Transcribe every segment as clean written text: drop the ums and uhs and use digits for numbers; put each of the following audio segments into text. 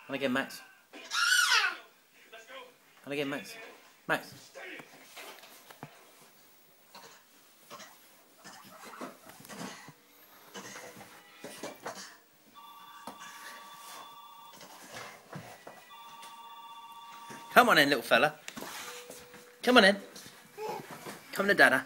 And again, Max. And again, Max. Max. Come on in, little fella. Come on in. Come to Dada.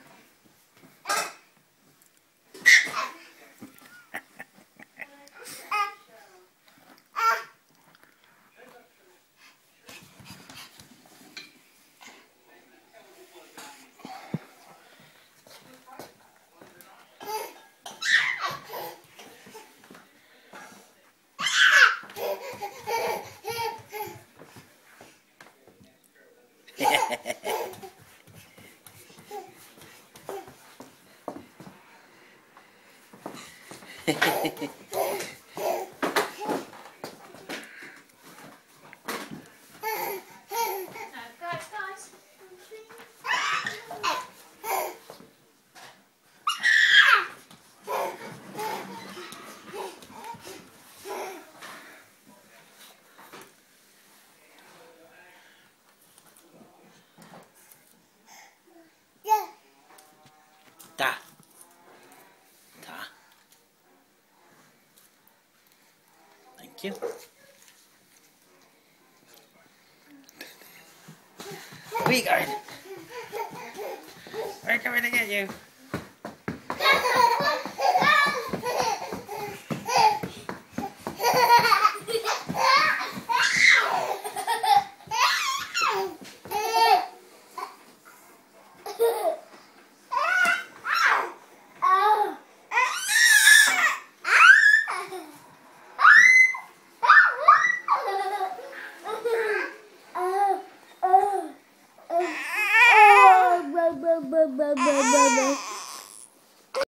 Da. Da. Thank you. Where are you going? We're coming to get you.